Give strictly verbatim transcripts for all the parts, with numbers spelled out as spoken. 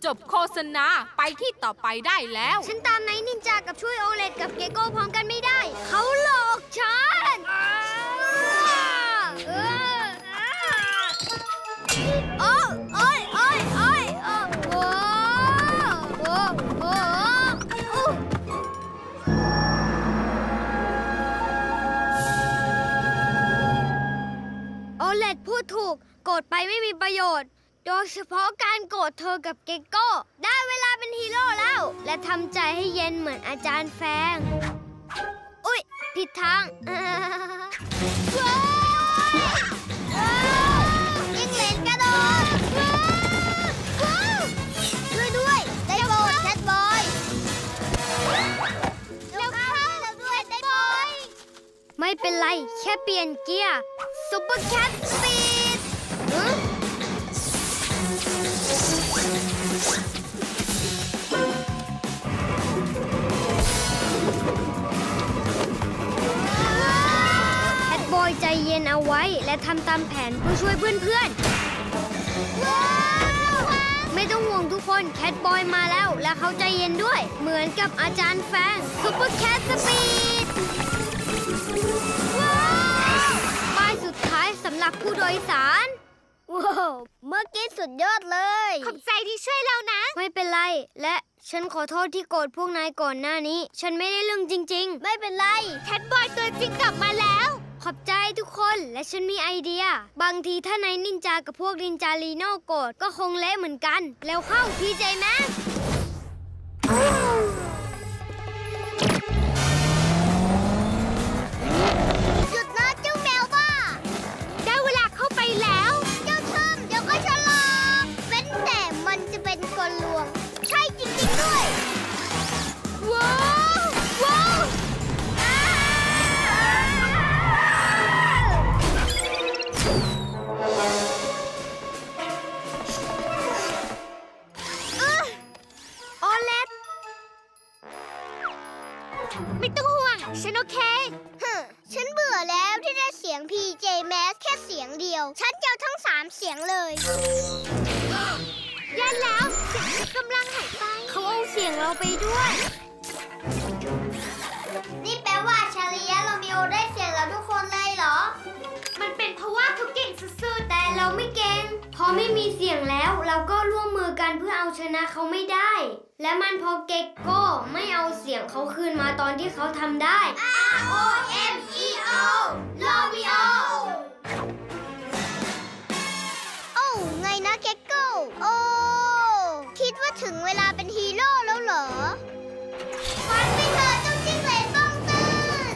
จบโฆษณาไปที่ต่อไปได้แล้วฉันตามไนท์นินจากับช่วยโอเลตกับเกโก้พร้อมกันไม่ได้เขาหลอกฉันโอ้โอ้ยโอ้ยโอ้ยโอ้โหโอ้โหโอเลตพูดถูกโกรธไปไม่มีประโยชน์โดยเฉพาะการโกรธเธอกับเกโก้ได้เวลาเป็นฮีโร่แล้วและทำใจให้เย็นเหมือนอาจารย์แฟงอุ๊ยผิดทางว้าวยิงเหลนกระโดดว้าวช่วยด้วยได้โบยแคทบอยแล้วเข้าแล้วด้วยได้บอยไม่เป็นไรแค่เปลี่ยนเกียร์ซุปเปอร์แคทสปีดแคทบอยใจเย็นเอาไว้และทำตามแผนเพื่อช่วยเพื่อนๆไม่ต้องห่วงทุกคนแคทบอยมาแล้วและเขาใจเย็นด้วยเหมือนกับอาจารย์แฟงซุปเปอร์แคทสปีดป้ายสุดท้ายสำหรับผู้โดยสารว้าวเมื่อกี้สุดยอดเลยขอบใจที่ช่วยเรานะไม่เป็นไรและฉันขอโทษที่โกรธพวกนายก่อนหน้านี้ฉันไม่ได้เรื่องจริงๆไม่เป็นไรแคทบอยตัวจริงกลับมาแล้วขอบใจทุกคนและฉันมีไอเดียบางทีถ้านายนินจากับพวกนินจาลีโน่โกรธก็คงเละเหมือนกันแล้วเข้าพีเจแมสหยุดนะเจ้าแมวบ้าได้เวลาเข้าไปแล้วเจ้าชมเดี๋ยวก็ชะลอเป็นแต่มันจะเป็นกลลวงใช่จริงๆด้วยว้าวว้าวโอเลตไม่ต้องห่วงฉันโอเคฮึฉันเบื่อแล้วที่ได้เสียง พี เจ Masks แค่เสียงเดียวฉันจะเอาทั้งสามเสียงเลยยันแล้วเสียงกำลังหายไปเขาเอาเสียงเราไปด้วยนี่แปลว่าชาลีและโรมิโอได้เสียงเราทุกคนเลยเหรอมันเป็นเพราะว่าเขาเก่งสุดๆแต่เราไม่เก่งพอไม่มีเสียงแล้วเราก็ร่วมมือกันเพื่อเอาชนะเขาไม่ได้และมันพอเก็กโก้ไม่เอาเสียงเขาคืนมาตอนที่เขาทำได้ R O M E O โรมิโอโอ้ไงนะเก็กโก้โอ้คิดว่าถึงเวลาเป็นฮีโร่แล้วเหรอฟันไปเถอะเจ้าจิ้งเหลนบ้องตื่น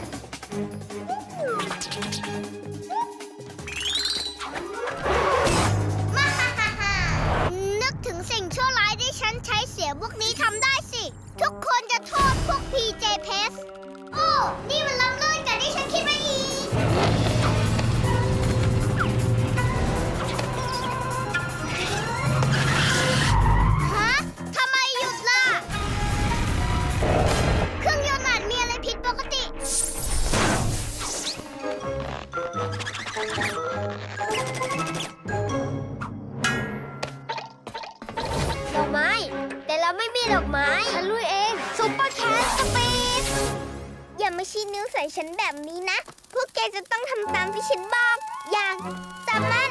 มาฮ่าฮ่าฮ่านึกถึงสิ่งชั่วร้ายที่ฉันใช้เสียงพวกนี้ทำได้สิทุกคนจะโทษพวก พี เจ Pest โอ้นี่มันล้ำเลิศกว่าที่ฉันคิดไว้อีกฮะทำไมหยุดล่ะเครื่องยนต์อาจมีอะไรผิดปกติดอกไม้แต่เราไม่มีดอกไม้ฉันลุยเองซุปเปอร์แคทสปีดอย่ามาชี้นิ้วใส่ฉันแบบนี้นะพวกแกจะต้องทำตามที่ฉันบอกอย่างจำมัน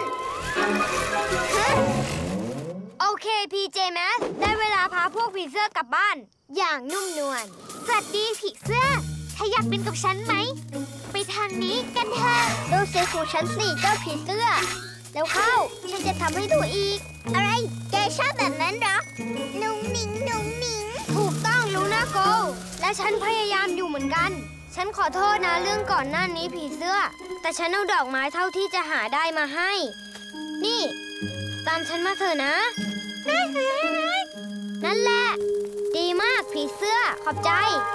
โอเค พี เจ Masks ได้เวลาพาพวกผีเสื้อกลับบ้านอย่างนุ่มนวลสวัสดีผีเสื้อถ้าอยากเป็นกับฉันไหมไปทางนี้กันเถอะดูเสียงของฉันสิเจ้าผีเสื้อแล้วเข้าฉันจะทำให้ดูอีกอะไรแกชอบแบบนั้นเหรอนุ่งหนิงนุ่งหนิงถูกต้องลูน่าโกและฉันพยายามอยู่เหมือนกันฉันขอโทษนะเรื่องก่อนหน้านี้ผีเสื้อแต่ฉันเอาดอกไม้เท่าที่จะหาได้มาให้นี่ตามฉันมาเถอะนะนั่นแหละดีมากผีเสื้อขอบใจ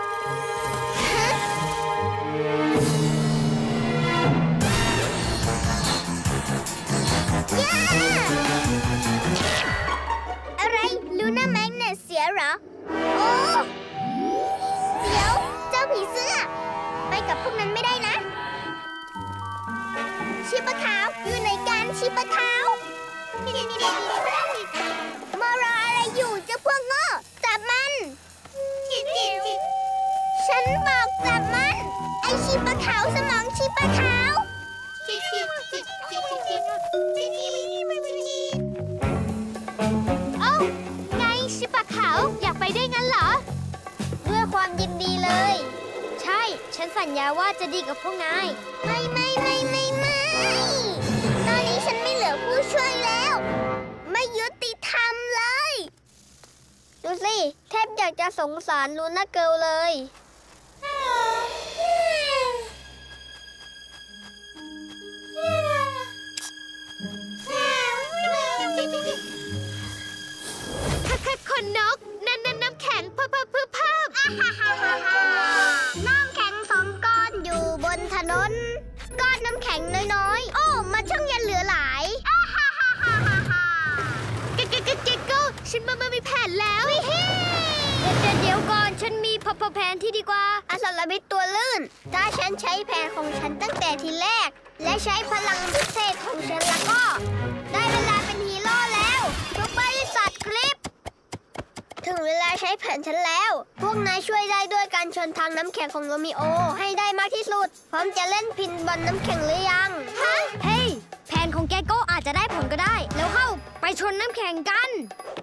อะไรลูน่าแมกเนตเสียเหรอโอ้เดี๋ยวเจ้าผีเสื้อไปกับพวกนั้นไม่ได้นะชีปะขาวอยู่ไหนกันชีปะขาวมารออะไรอยู่เจ้านบอกจับมันไอชีปะขาวสมองชีปะขาวเอ้าไงชิปะขาวอยากไปได้งั้นเหรอด้วยความยินดีเลยใช่ฉันสัญญาว่าจะดีกับพวกนายไม่ไม่ไม่ไม่ไม่ตอนนี้ฉันไม่เหลือผู้ช่วยแล้วไม่ยุติธรรมเลยดูสิแทบอยากจะสงสารลูน่าเกิร์ลเลยคนนกนั่นนั่นน้ำแข็งเพิ่มเพิ่มเพิ่มเพิ่มน้ำแข็งสองก้อนอยู่บนถนนก้อนน้ำแข็งน้อยๆโอ้มันช่างยันเหลือหลายเก๊กเก๊กเก๊กก็ฉันมามามีแผนแล้วเดี๋ยวเดี๋ยวก่อนฉันมีพอแผนที่ดีกว่าอาสารพิษตัวลื่นถ้าฉันใช้แผนของฉันตั้งแต่ทีแรกและใช้พลังพิเศษของฉันแล้วก็ได้เวลาเป็นฮีโร่แล้วซุปเปอร์สัตว์คลิปถึงเวลาใช้แผนฉันแล้วพวกนายช่วยได้ด้วยการชนทางน้ำแข็งของโรมิโอให้ได้มากที่สุดพร้อมจะเล่นพินบอลน้ำแข็งหรือยังฮะเฮ้ยแผนของแกโก้อาจจะได้ผลก็ได้แล้วเข้าไปชนน้ำแข็งกัน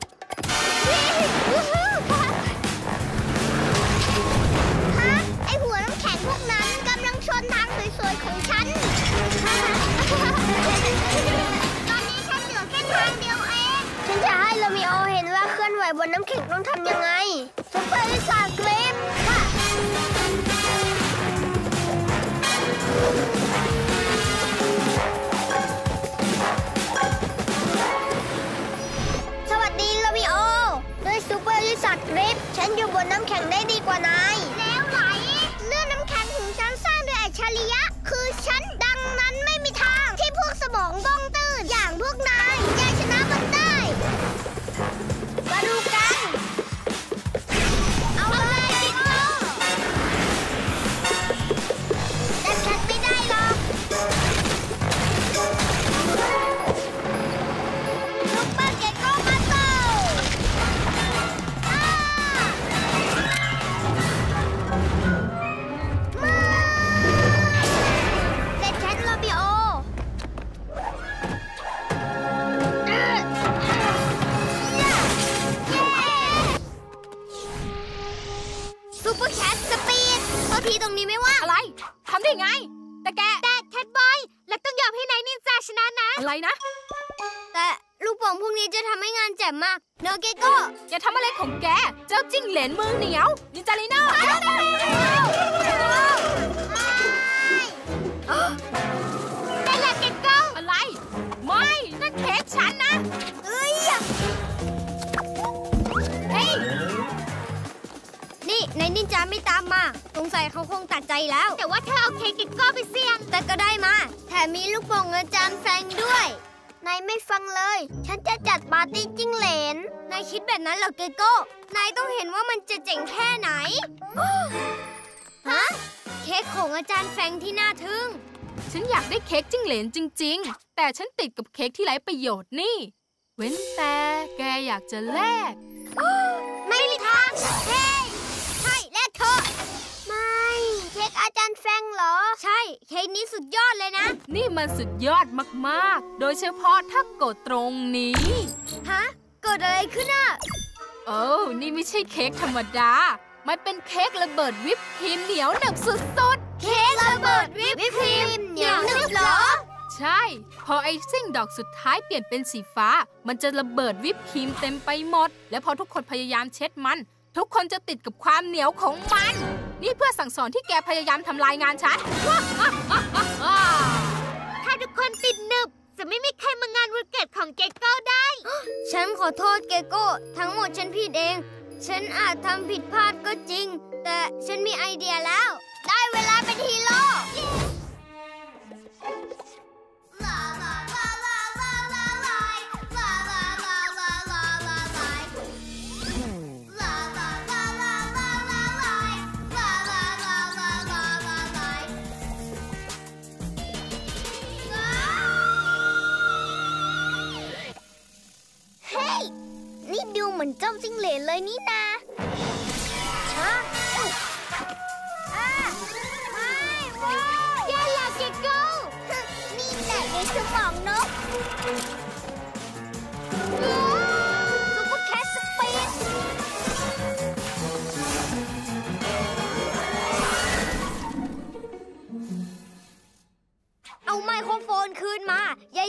ฮะไอหัวน้ำแข็งพวกนั้นกำลังชนทางสวยๆของฉันตอนนี้ฉันเหลือแค่ทางเดียวเองฉันจะให้โรมิโอเห็นว่าเคลื่อนไหวบนน้ำแข็งต้องทำยังไงซุปเปอร์วิสาคลิปค่ะสวัสดีโรมิโอด้วยซุปเปอร์วิสาคลิปฉันอยู่บนน้ำแข็งได้ดีกว่านายแล้วไหลเลื่อนน้ำแข็งของฉันสร้างด้วยอัจฉริยะคือฉันดังนั้นไม่มีทางที่พวกสมองบ้องตื้นอย่างพวกนายจะชนะมันได้มาดูกันเอาเลยดิโก้แต่ฉันไม่ได้หรอกซุปเปอร์เกโก้มาโตเสร็จฉันโรมิโอซูเปอร์แคทสปีดโทษทีตรงนี้ไม่ว่างอะไรทำได้ไงแต่แกแต่แคทบอยและต้องยอมให้นายนินจาชนะนะอะไรนะแต่ลูกโป่งพวกนี้จะทำให้งานแจ่มมากเนอะเกโก้อย่าทำอะไรของแกเจ้าจิ้งเหลนมือเหนียวนินจาลีโน่ได้ละเกโก้อะไรไม่นั่นเค้กฉันนะเอ้ยเฮ้ยนี่นายนินจาไม่ตามมาสงสัยเขาคงตัดใจแล้วแต่ว่าเธอเอาเค้กเกโก้ไปเสี่ยงแต่ก็ได้มาแถมมีลูกโป่งอาจารย์แฟงด้วยนายไม่ฟังเลยฉันจะจัดปาร์ตี้จิ้งเหลนนายคิดแบบนั้นเหรอเกโก้นายต้องเห็นว่ามันจะเจ๋งแค่ไหนฮะเค้กของอาจารย์แฟงที่น่าทึ่งฉันอยากได้เค้กจิ้งเหลนจริงๆแต่ฉันติดกับเค้กที่ไร้ประโยชน์นี่เว้นแต่แกอยากจะแลกไม่มีทางเฮ้ยใช่แลกเถอะไม่เค้กอาจารย์แฟงเหรอใช่เค้กนี้สุดยอดเลยนะนี่มันสุดยอดมากๆโดยเฉพาะถ้ากดตรงนี้ฮะเกิดอะไรขึ้นอ่ะโอ้นี่ไม่ใช่เค้กธรรมดามันเป็นเค้กระเบิดวิปครีมเหนียวหนึบสุดๆเค้กระเบิดวิปครีมเหนียวหนึบเหรอใช่พอไอซิ่งดอกสุดท้ายเปลี่ยนเป็นสีฟ้ามันจะระเบิดวิปครีมเต็มไปหมดและพอทุกคนพยายามเช็ดมันทุกคนจะติดกับความเหนียวของมันนี่เพื่อสั่งสอนที่แกพยายามทำลายงานฉันถ้าทุกคนติดหนึบจะไม่มีใครมางานวันเกิดของเกโก้ได้ฉันขอโทษเกโก้ทั้งหมดฉันผิดเองฉันอาจทำผิดพลาดก็จริงแต่ฉันมีไอเดียแล้วได้เวลาเป็นฮีโร่นี่ดูเหมือนเจ้าจิ้งเหลนเลยนี่นาฮะ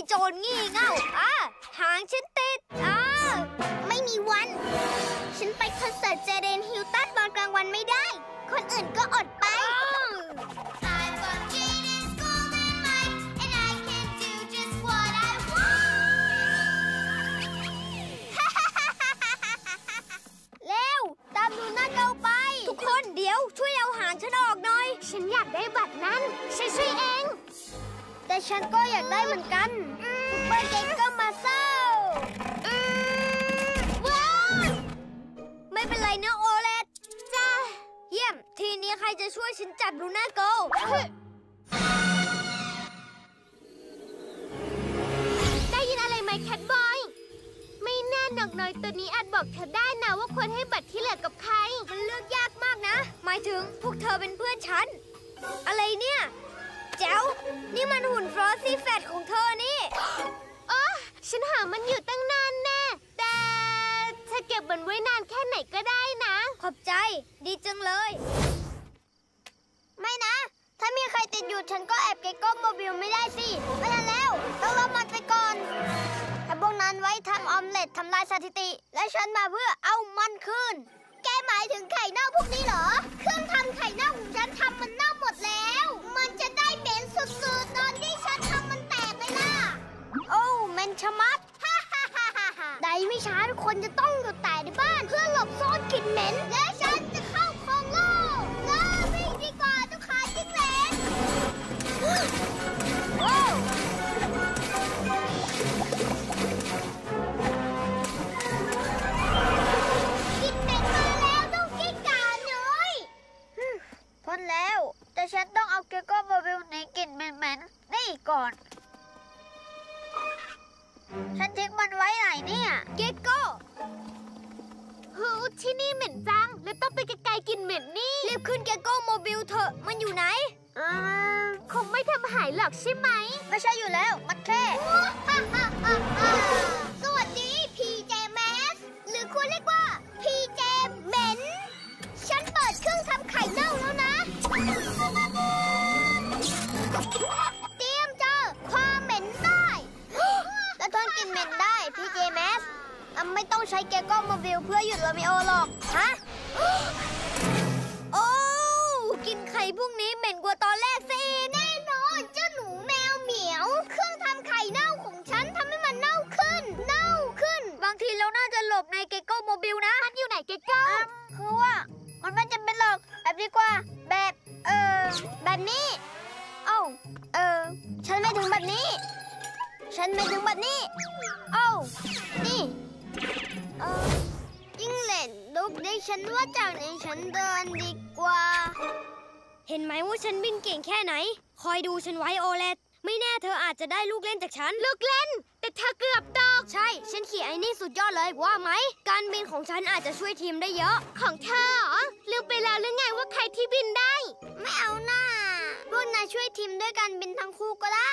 โจรงี่เง่าอ่ะหางฉันติดอ่ะไม่มีวัน ฉันไปคอนเสิร์ตเจเดนฮิลตันตอนกลางวันไม่ได้ คนอื่นก็อดไปทุกคนเดี๋ยวช่วยเอาหางฉันออกหน่อยฉันอยากได้บัตรนั้นฉันช่วยเองแต่ฉันก็อยากได้เหมือนกันเบอร์เก่งก็มาเศร้าว้าวไม่เป็นไรนะโอเลตจ้าเยี่ยมทีนี้ใครจะช่วยฉันจับลูน่าโกได้ยินอะไรไหมแคทบอยไม่แน่นกน้อยตัวนี้อาจบอกเธอได้นะว่าควรให้บัตรที่เหลือกับใครมันเลือกยากมากนะหมายถึงพวกเธอเป็นเพื่อนฉันอะไรเนี่ยแจ๋วนี่มันหุ่นฟรอสซี่แฟตของเธอนี่อ๋อฉันหามันอยู่ตั้งนานแน่แต่เธอเก็บมันไว้นานแค่ไหนก็ได้นะขอบใจดีจังเลยไม่นะถ้ามีใครติดอยู่ฉันก็แอบเก็บก้มโมบิลไม่ได้สิไม่ทันแล้วต้องรอมันไปก่อนแต่พวกนั้นไว้ทำออมเล็ตทำลายสถิติและฉันมาเพื่อเอามันคืนแกหมายถึงไข่เน่าพวกนี้เหรอเครื่องทำไข่เน่าของฉันทำมันเน่าหมดแล้วมันจะได้เหม็นสุดๆตอนที่ฉันทำมันแตกเลยล่ะโอ้เหม็นชะมัดฮ่าฮ่าฮ่าฮ่าได้ไม่ช้าทุกคนจะต้องอยู่แต่ในบ้านเพื่อหลบซ่อนกลิ่นเหม็นและฉันจะเข้าคลองโลกเลิกวิ่งดีกว่าทุกขาจิ้งเหลนโอ้พ้นแล้วแต่ฉันต้องเอาเกโก้โมบิลหนีกลิ่นเหม็นๆนี่ก่อนฉันทิ้งมันไว้ไหนเนี่ยเกโก้ฮูที่นี่เหม็นจังแล้วต้องไปไกลๆกลิ่นเหม็นนี่รีบขึ้นเกโก้โมบิลเถอะมันอยู่ไหนอ่าคงไม่ทำหายหรอกใช่ไหมไม่ใช่อยู่แล้วมันแค่สวัสดีพีเจแมสหรือคุณเรียกว่าพีเจเหม็นฉันเปิดเครื่องทำไข่เน่าแล้วนะเตรียมเจอความเหม็นได้และทนกลิ่นเหม็นได้พีเจแมสไม่ต้องใช้เกโก้โมบิลเพื่อหยุดโรมิโอหรอกฮะโอ้กินไข่พวกนี้เหม็นกว่าตอนแรกสิแน่นอนเจ้าหนูแมวเหมียวเครื่องทำไข่เน่าของฉันทำให้มันเน่าขึ้นเน่าขึ้นบางทีเราน่าจะหลบในเกโก้โมบิลนะมันอยู่ไหนเกโก้คือว่ามันไม่จำเป็นหรอกแบบดีกว่าแบบเออแบบนี้เอ้าเออฉันไม่ถึงแบบนี้ฉันไม่ถึงแบบนี้เอ้านี่เออยิ่งเล่นลูกได้ฉันว่าจากนี้ฉันเดินดีกว่าเห็นไหมว่าฉันบินเก่งแค่ไหนคอยดูฉันไว้โอเลตไม่แน่เธออาจจะได้ลูกเล่นจากฉันลูกเล่นแต่เธอเกือบตกใช่ฉันขี่ไอ้นี่สุดยอดเลยว่าไหมการบินของฉันอาจจะช่วยทีมได้เยอะของเธอเหรอลืมไปแล้วหรือไงว่าใครที่บินได้ไม่เอาหน้าพวกนายช่วยทีมด้วยการบินทั้งคู่ก็ได้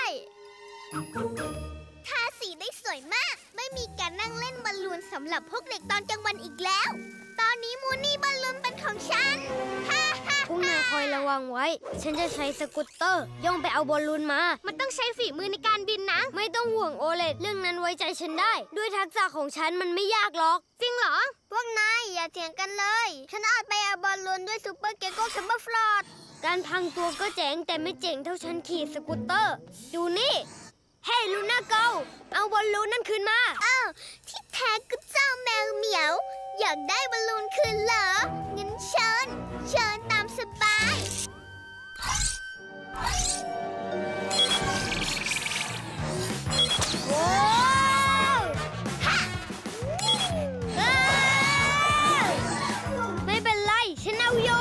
ทาสีได้สวยมากไม่มีการนั่งเล่นบอลลูนสำหรับพวกเด็กตอนกลางวันอีกแล้วตอนนี้มูนี่บอลลูนเป็นของฉันพวกนายคอยระวังไว้ฉันจะใช้สกูตเตอร์ย่องไปเอาบอลลูนมามันต้องใช้ฝีมือในการบินนะไม่ต้องห่วงโอเลตเรื่องนั้นไว้ใจฉันได้ด้วยทักษะของฉันมันไม่ยากหรอกจริงเหรอพวกนายอย่าเถียงกันเลยฉันอาจไปเอาบอลลูนด้วยซูเปอร์เกโก้แคมเบอร์ฟลอดการพังตัวก็เจ๋งแต่ไม่เจ๋งเท่าฉันขี่สกูตเตอร์ดูนี่เฮ้ลูน่าโกเอาบอลลูนนั่นคืนมาอ้าวที่แท้ก็เจ้าแมวเหมียวอยากได้บอลลูนคืนเหรองั้นเชิญเชิญตามสบายโอ้ไม่เป็นไรฉันเอาอยู่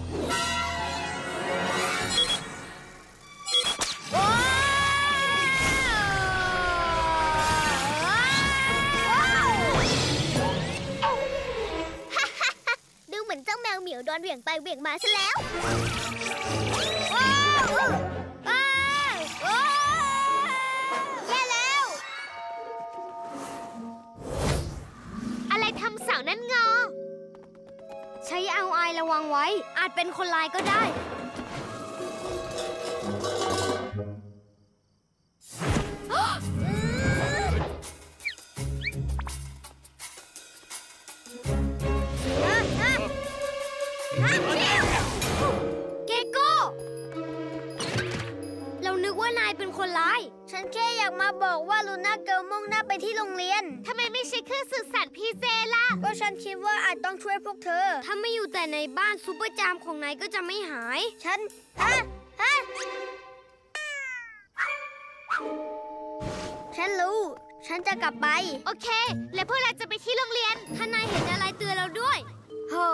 เจ้าแมวเหมียวโดนเหวี่ยงไปเหวี่ยงมาซะแล้วว้าวว้าวแย่แล้วอะไรทำเสานั่นงอใช้เอาไอระวังไว้อาจเป็นคนร้ายก็ได้คนร้ายฉันแค่อยากมาบอกว่าลูน่าเกิร์ลมุ่งหน้าไปที่โรงเรียนทำไมไม่ใช่เครื่องสื่อสารพีเจล่ะก็ฉันคิดว่าอาจต้องช่วยพวกเธอถ้าไม่อยู่แต่ในบ้านซูเปอร์จามของนายก็จะไม่หายฉันฮะฮะฉันรู้ฉันจะกลับไปโอเคแล้วพวกเราจะไปที่โรงเรียนถ้านายเห็นอะไรเตือนเราด้วยโห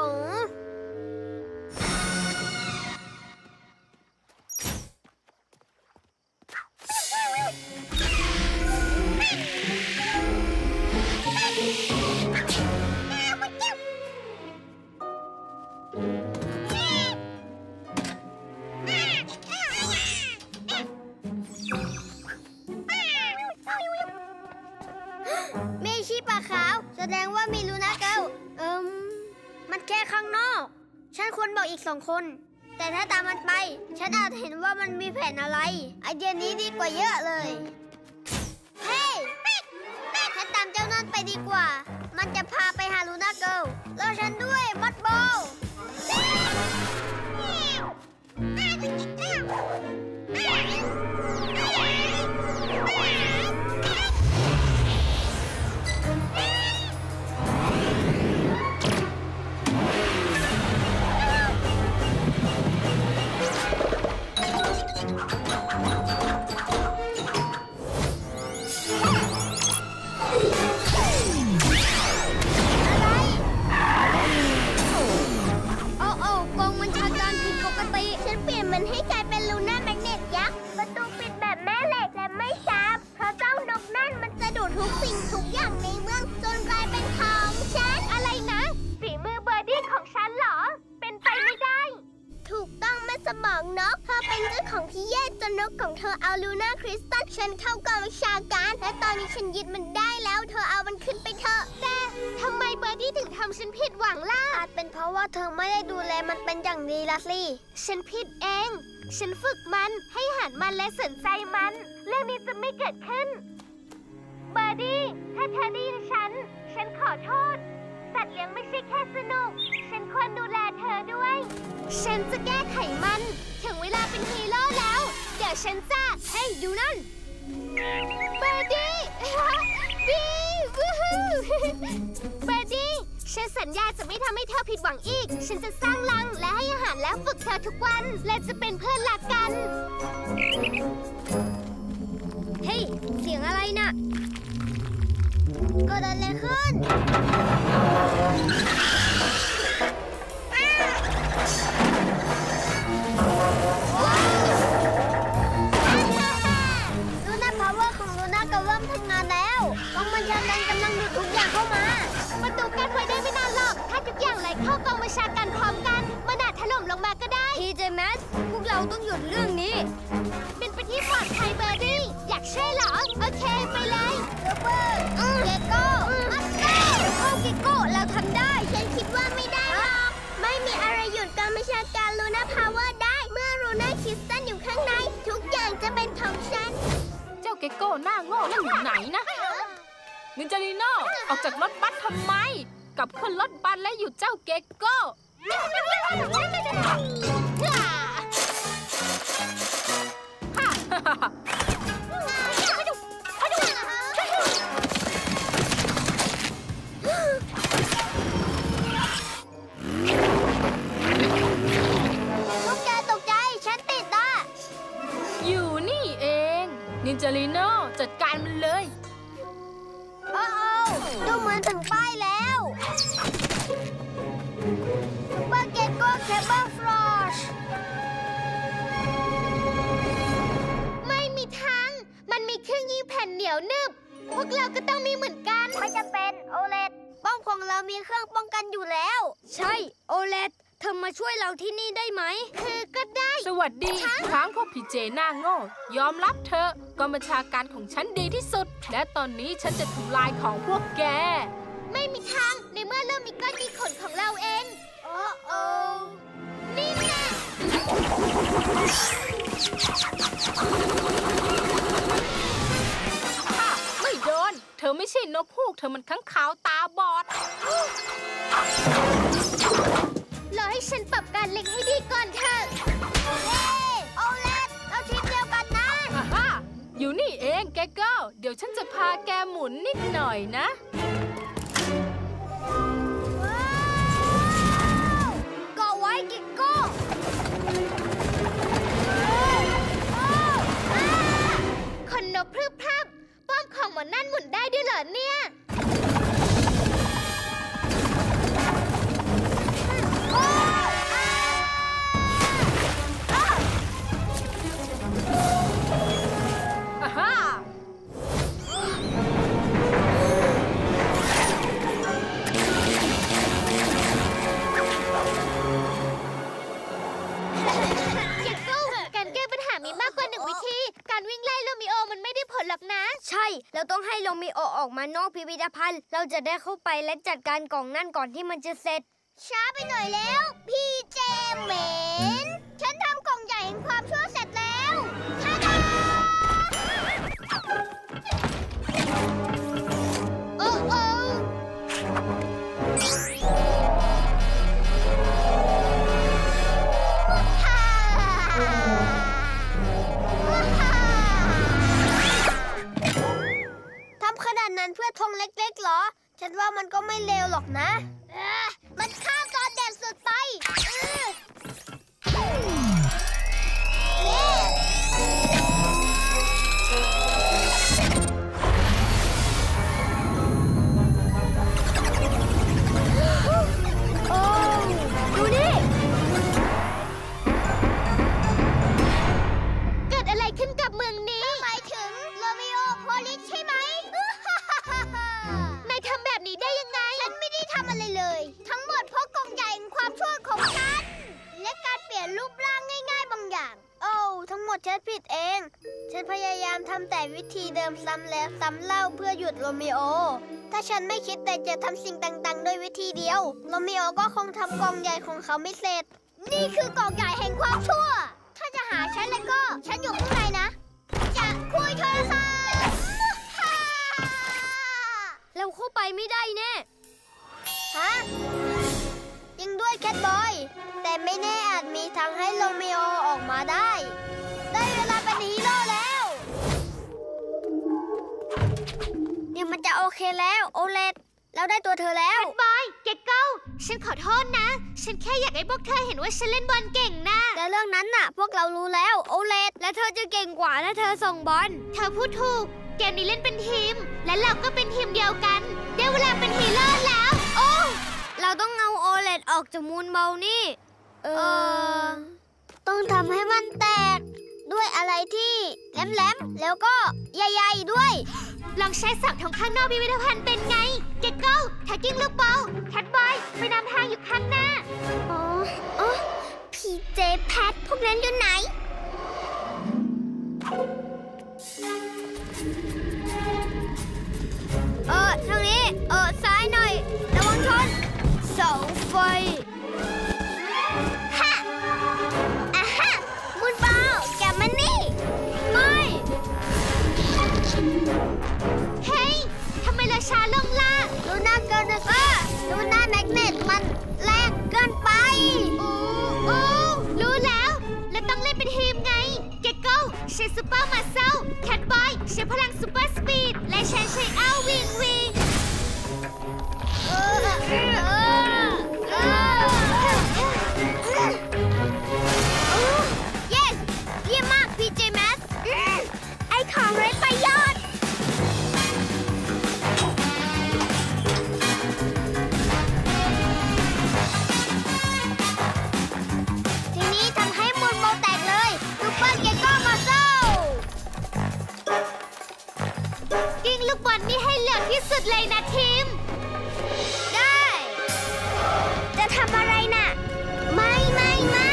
มีชีปลาขาวแสดงว่ามีลูน่าเกิร์ลเอิมมันแค่ข้างนอกฉันควรบอกอีกสองคนแต่ถ้าตามมันไปฉันอาจเห็นว่ามันมีแผนอะไรไอเดียนี้ดีกว่าเยอะเลยเฮ้ยฉันตามเจ้านั่นไปดีกว่ามันจะพาไปหาลูน่าเกิร์ลรอฉันด้วยมัดโบมันให้กลายเป็นลูน่าแมกเนตยักษ์ประตูปิดแบบแม่เหล็กและไม่ช้าเพราะเจ้านกนั่นมันจะดูดทุกสิ่งทุกอย่างในเมืองจนกลายเป็นของฉันอะไรนะฝีมือเบอร์ดี้ของฉันเหรอเป็นไปไม่ได้ถูกต้องแม่สมองนกเธอเป็นเจ้าของที่แย่จนนกของเธอเอาลูน่าคริสตัลฉันเข้ากองวิชาการและตอนนี้ฉันยึดมันได้แล้วเธอเอามันขึ้นไปเถอะแต่ทำไมเบอร์ดี้ถึงทำฉันผิดหวังล่ะอาจเป็นเพราะว่าเธอไม่ได้ดูแลมันเป็นอย่างดีละสิฉันผิดเองฉันฝึกมันให้หันมันและสนใจมันเรื่องนี้จะไม่เกิดขึ้นเบอร์ดี้ถ้าเธอได้ยินฉันฉันขอโทษสัตว์เลี้ยงไม่ใช่แค่สนุกฉันควรดูแลเธอด้วยฉันจะแก้ไขมันถึงเวลาเป็นฮีโร่แล้วเดี๋ยวฉันจะเฮ้ยดูนั่นเบอร์ดี้บีวูฮูเบอร์ดี้ฉันสัญญาจะไม่ทำให้เธอผิดหวังอีกฉันจะสร้างรังและให้อาหารและฝึกเธอทุกวันและจะเป็นเพื่อนรักกันเฮ้ยเสียงอะไรน่ะเกิดอะไรขึ้นลูน่าพาวเวอร์ของลูน่ากำลังทำงานแล้วกองบัญชาการกำลังดูดทุกอย่างเข้ามาประตูกั้นไว้ได้ไม่นานหรอกถ้าทุกอย่างไหลเข้ากองบัญชาการพร้อมกันมันอาจถล่มลงมาก็ได้ทีเจแมสพวกเราต้องหยุดเรื่องนี้เป็นไปที่ปลอดภัยเบอร์ดี้อยากช่วยเหรอโอเคไปเลยซูเปอร์เกโก้มัสโก้โอเกโก้เราทำได้ฉันคิดว่าไม่ได้หรอกไม่มีอะไรหยุดการบัญชาการลูน่าพาวเวอร์ได้เมื่อลูน่าคริสตัลอยู่ข้างในทุกอย่างจะเป็นของฉันเจ้าเกโก้หน้าโง่นั่นอยู่ไหนนะนินจาลีโน่ออกจากรถบัสทำไมกลับขึ้นรถบัสและอยู่เจ้าเกโก้พวกแกตกใจฉันติดอ่ะอยู่นี่เองนินจาลีโน่จัดการมันเลยโอ้ดูเหมือนถึงป้ายแล้วซูเปอร์เกโก้เคเบิลฟลอชไม่มีทางมันมีเครื่องยิงแผ่นเหนียวนึบพวกเราก็ต้องมีเหมือนกันไม่จำเป็นโอเลตป้อมของเรามีเครื่องป้องกันอยู่แล้วใช่โอเลตเธอมาช่วยเราที่นี่ได้ไหมคือก็ได้สวัสดีครั้งพวกพี่เจหน้าโง่ยอมรับเธอกองบัญชาการของฉันดีที่สุดและตอนนี้ฉันจะทำลายของพวกแกไม่มีทางในเมื่อเริ่มมีก้อนดีขนของเราเองโอ้โอ้นี่แน่ไม่โดนเธอไม่ใช่นกฮูกเธอมันค้างคาวตาบอดรอให้ฉันปรับการเล็งให้ดีก่อนเถอะเฮ้โอเลตเราทีมเดียวกันนะฮ่าอยู่นี่เองแกก็เดี๋ยวฉันจะพาแกหมุนนิดหน่อยนะเกาะไว้แกก็คนนกพรึบพรับป้อมของหมอนั่นหมุนได้ด้วยเหรอเนี่ยเราต้องให้โรมิโอออกมานอกพิพิธภัณฑ์เราจะได้เข้าไปและจัดการกล่องนั่นก่อนที่มันจะเสร็จช้าไปหน่อยแล้วพี่เจเหม็นฉันทำกล่องใหญ่แห่งความชั่วเสร็จแล้วท่าดาโอ้โอ้ขนาดนั้นเพื่อธงเล็กๆเหรอฉันว่ามันก็ไม่เลวหรอกนะมันฆ่าจอแดดสุดไปโอ้ดูนี่เกิดอะไรขึ้นกับเมืองนี้หมายถึงโรมิโอโพลิสใช่ไหมนายทำแบบนี้ได้ยังไงฉันไม่ได้ทำอะไรเลยทั้งหมดเพราะกล่องใหญ่แห่งความชั่วของฉันและการเปลี่ยนรูปร่างง่ายๆบางอย่างโอ้ทั้งหมดฉันผิดเองฉันพยายามทำแต่วิธีเดิมซ้ำแล้วซ้ำเล่าเพื่อหยุดโรมิโอถ้าฉันไม่คิดแต่จะทำสิ่งต่างๆโดยวิธีเดียวโรมิโอก็คงทำกล่องใหญ่ของเขาไม่เสร็จนี่คือกล่องใหญ่แห่งความชั่วถ้าจะหาฉันแล้วก็ฉันอยู่ข้างในนะจะคุยโทรศัพท์เราเข้าไปไม่ได้แน่ฮะจริงด้วยแคทบอยแต่ไม่แน่อาจมีทางให้โรมิโอออกมาได้ได้เวลาเป็นฮีโร่แล้วนี่มันจะโอเคแล้วโอเลตเราได้ตัวเธอแล้วแคทบอยเกตเกิลฉันขอโทษนะฉันแค่อยากให้พวกเธอเห็นว่าฉันเล่นบอลเก่งนะแต่เรื่องนั้นน่ะพวกเรารู้แล้วโอเลตและเธอจะเก่งกว่าถ้าเธอส่งบอลเธอพูดถูกเกมนี้เล่นเป็นทีมและเราก็เป็นทีมเดียวกันได้เวลาเป็นฮีโร่แล้วโอ้เราต้องเอาโอเลตออกจากมูนเบลนี่เออต้องทำให้มันแตกด้วยอะไรที่แหลมๆแล้วก็ใหญ่ๆด้วยลองใช้สับทางข้างนอกพิพิธภัณฑ์เป็นไงเกตเกิลแท็กกิ้งลูกบอลแคทบอยไปนำทางอยู่ข้างหน้าอ๋ออ๋อพีเจแพทพวกนั้นอยู่ไหนเออทางนี้เออซ้ายหน่อยระวังชนเสาไฟฮะอ่ะฮะมูนบอลแกมานี่ไม่เฮ้ยทำไมเราช้าลงล่ะลูน่าเกินนะก็ลูน่าแมกเนตมันแรงเกินไปโอ้โอ้รู้แล้วแล้วต้องเล่นเป็นทีมไงเกตเกิลใช้ซูเปอร์มาเซลแคทบอยใช้พลังซูเปอร์สปีดและฉันใช้อ้าววิงวิงเออเออเออ yes เยี่ยมมากพีเจแมสไอของไร้ประโยชน์ทีนี้ทำให้มูนโบแตกเลยซูเปอร์เกตก็มาโซ่กิ้งลูกบอลนี่ให้เหลือที่สุดเลยนะทีมได้จะทำอะไรน่ะไม่ไม่ไม่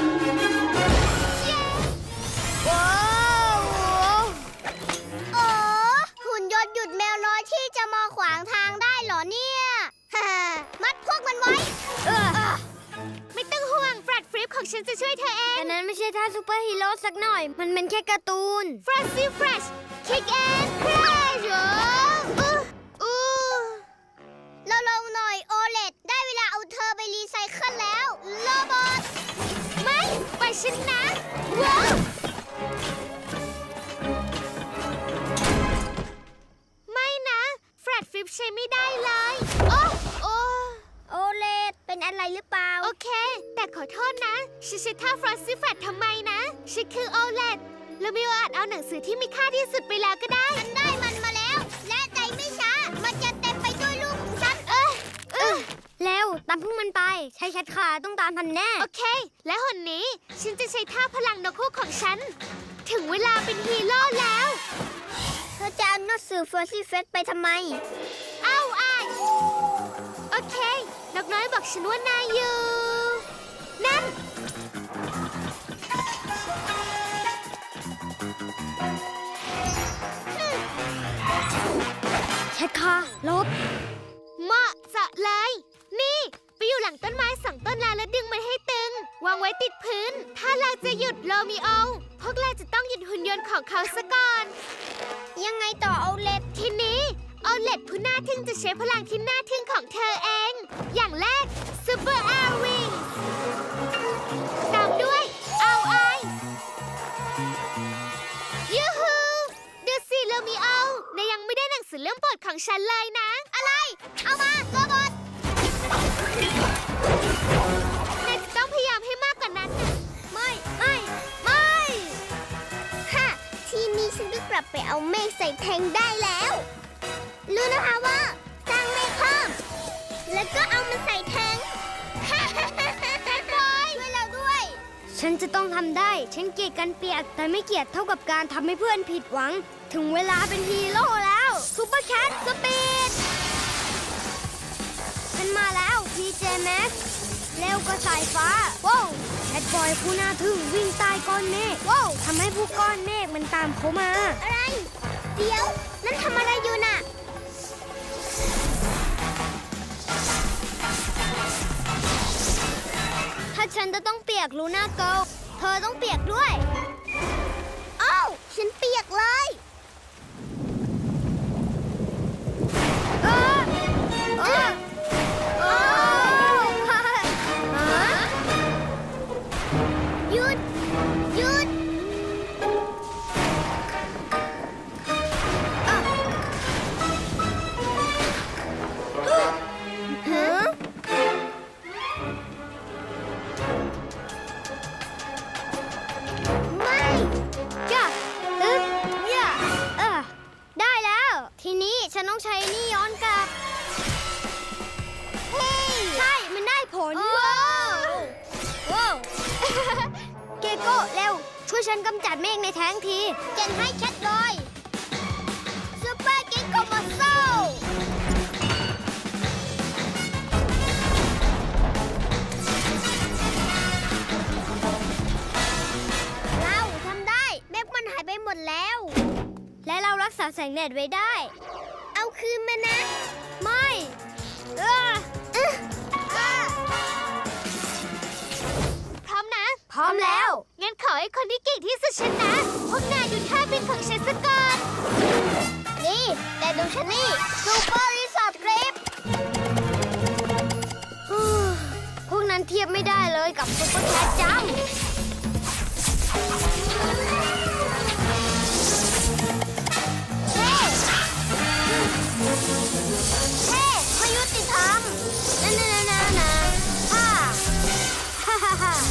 ว้าวโอ้หุ่นยนต์หยุดแมวน้อยที่จะมาขวางทางได้เหรอเนี่ยมัดพวกมันไว้เออไม่ต้องห่วงแฟรดฟริปของฉันจะช่วยเธอเองอันนั้นไม่ใช่ท่าซูเปอร์ฮีโร่สักหน่อยมันเป็นแค่การ์ตูนแฟรชซี่แฟรชคิกแอนด์แครชอู้อู้เราลงหน่อยโอเลตได้เวลาเอาเธอไปรีไซเคิลแล้วโรบอทไม่ไปฉันนะว้าวฉันใช้ท่าฟรอนซี่แฟตทำไมนะฉันคือโอเลตแล้วมิวอาจเอาหนังสือที่มีค่าที่สุดไปแล้วก็ได้ฉันได้มันมาแล้วและใจไม่ช้ามันจะเต็มไปด้วยลูกของฉันเออเออเร็วตามพวกมันไปใช้แคทคาต้องตามทันแน่โอเคและหนนี้ฉันจะใช้ท่าพลังนกฮูกของฉันถึงเวลาเป็นฮีโร่แล้วเธอจะเอาหนังสือฟรอนซี่แฟตไปทำไมเอ้าอ้ายโอเคนกน้อยบอกฉันว่านายอยู่นั่นแคทคาลบเหมาะเจาะเลยนี่ไปอยู่หลังต้นไม้สองต้นแล้วแล้วดึงมันให้ตึงวางไว้ติดพื้นถ้าเราจะหยุดโรมิโอพวกเราจะต้องหยุดหุ่นยนต์ของเขาซะก่อนยังไงต่อเอาเล็ดทีนี้เอาเล็ดผู้น่าทึ่งจะใช้พลังที่น่าทึ่งของเธอเองอย่างแรกซูเปอร์แอร์วิงตามด้วยเอาไอยูฮูดูสิโรมิโอนายยังไม่ได้หนังสือเรื่องโปรดของฉันเลยนะอะไรเอามาโรบอทนายจะต้องพยายามให้มากกว่านั้นนะไม่ไม่ไม่ฮะทีนี้ฉันก็กลับไปเอาเมฆใส่แทงได้แล้วรู้นะคะว่าสร้างเมฆเพิ่มแล้วก็เอามันใส่แทงฮ่าฮ่าฮ่าฮ่าฮ่าช่วยเราด้วยฉันจะต้องทำได้ฉันเกลียดกันเปียกแต่ไม่เกลียดเท่ากับการทำให้เพื่อนผิดหวังถึงเวลาเป็นฮีโร่แล้วซุปเปอร์แคทสปีดฉันมาแล้วพีเจแม็กเร็วกว่าสายฟ้าว้าวแคทบอยผู้น่าทึ่งวิ่งใต้ก้อนเมฆว้าวทำให้ผู้ก้อนเมฆมันตามเขามาอะไรเดี๋ยวนั่นทำอะไรอยู่น่ะถ้าฉันจะต้องเปียกลูน่าเกิลเธอต้องเปียกด้วยอ้าวฉันเปียกเลยเออเออเออหยุดหยุดฮะไม่จ้ะอึ๊บเนี่ยเออได้แล้วทีนี้ฉันต้องใช้นี่ย้อนกลับเฮ้ยใช่มันได้ผลว้าวว้าวเกโก้เร็วช่วยฉันกำจัดเมฆในแท้งทีเจนให้แคทเลยซูเปอร์เกโก้มาโซ่เราทำได้เมฆมันหายไปหมดแล้วและเรารักษาแสงแดดไว้ได้เอาคืนมานะไม่เออเออเออพร้อมนะพร้อมแล้วงั้นขอให้คนที่เก่งที่สุดชนะพวกนายดูท่าบินของฉันซะก่อนนี่แต่ดูฉันนี่ซูเปอร์รีสอร์ทคลิปพวกนั้นเทียบไม่ได้เลยกับซูเปอร์แคทจังเฮ้เฮ้ไม่ยุติธรรมนะนะนะนะนะฮ่าฮ่าฮ่าฮ่า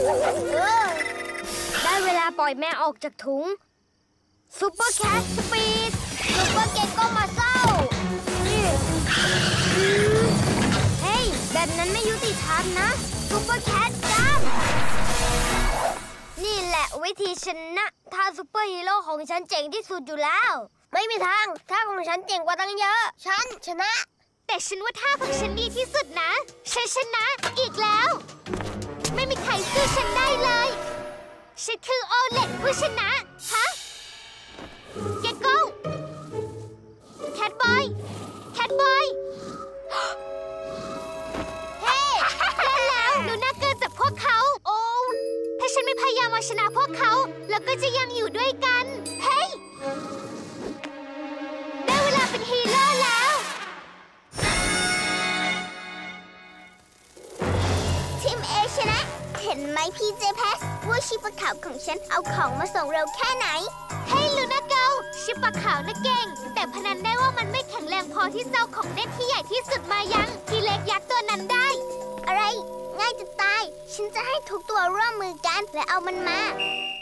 ได้เวลาปล่อยแม่ออกจากถุงซูเปอร์แคทสปีดซูเปอร์เกโก้มาเศร้าเฮ้ยแบบนั้นไม่ยุติธรรมนะซูเปอร์แคทจัมนี่แหละวิธีชนะท่าซูเปอร์ฮีโร่ของฉันเจ๋งที่สุดอยู่แล้วไม่มีทางท่าของฉันเจ๋งกว่าตั้งเยอะฉันชนะแต่ฉันว่าท่าของฉันดีที่สุดนะฉันชนะอีกแล้วไม่มีใครสู้ฉันได้เลยฉันคือโอเล็ตผู้ชนะฮะเกโก้แคทบอยแคทบอยเฮ้แล้วลูน่าเกิดจากพวกเขาโอ้ถ้าฉันไม่พยายามเอาชนะพวกเขาแล้วก็จะยังอยู่ด้วยกันเฮ้ยได้เวลาเป็นฮีโร่แล้วทีมเอชนะเห็นไหมพี่เจแพสว่าชิปะขาวของฉันเอาของมาส่งเร็วแค่ไหนเฮ้ยลูน่าเกิลชิปะขาวน่ะเก่งแต่พนันได้ว่ามันไม่แข็งแรงพอที่จะเอาของเล่นที่ใหญ่ที่สุดมายังทีเล็กยักษ์ตัวนั้นได้อะไรง่ายจะตายฉันจะให้ทุกตัวร่วมมือกันและเอามันมา